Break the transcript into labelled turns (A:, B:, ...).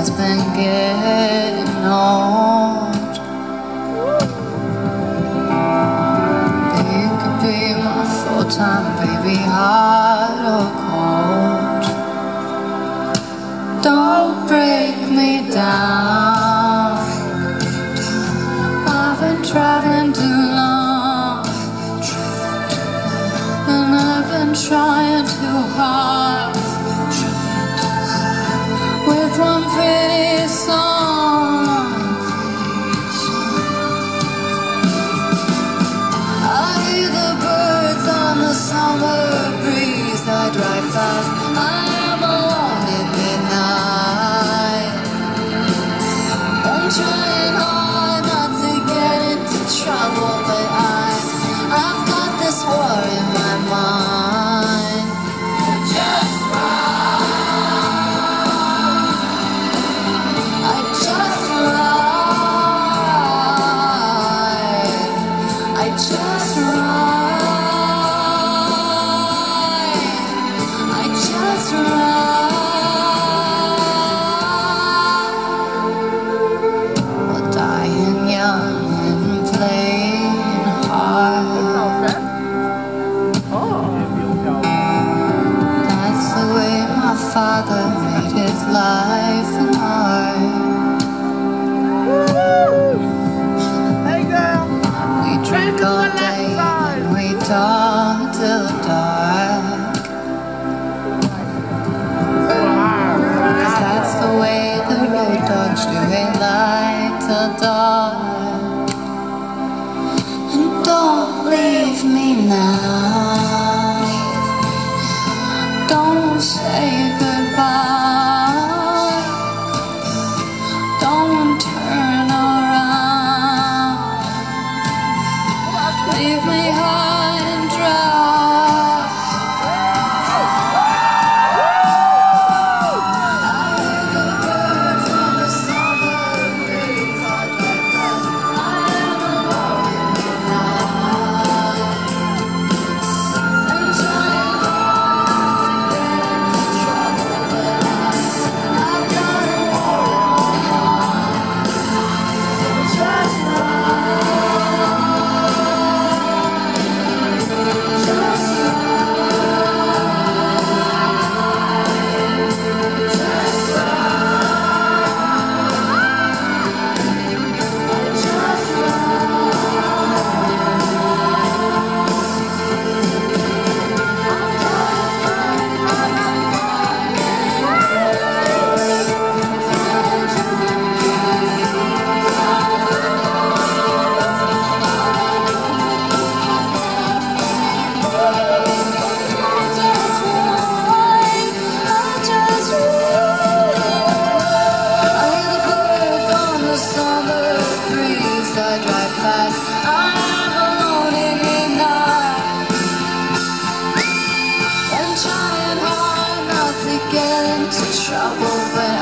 A: has been getting old. You could be my full-time baby, hot or cold. Don't break me down. I've been traveling too long, and I've been trying too hard with one pretty song. I hear the birds on the summer breeze. I drive fast, I am alone at midnight. I'm trying hard not to get into trouble, but I've got this war in my mind. Just ride, I just ride, I just ride, I just ride. We're dying young and playing hard. That's the way my father made his life and art.
B: Hey girl,
A: We drink all day and we talk till dark. 'Cause that's the way the road dogs do it, light till dark. And don't leave me now, don't say goodbye, don't turn around, leave me high and dry. I hear the birds on the summer breeze. I drive fast, I am alone in midnight. I'm trying hard not to get into trouble, but I've got a war in my mind. Just I drive fast, I am alone in midnight. I'm trying hard not to get into trouble, but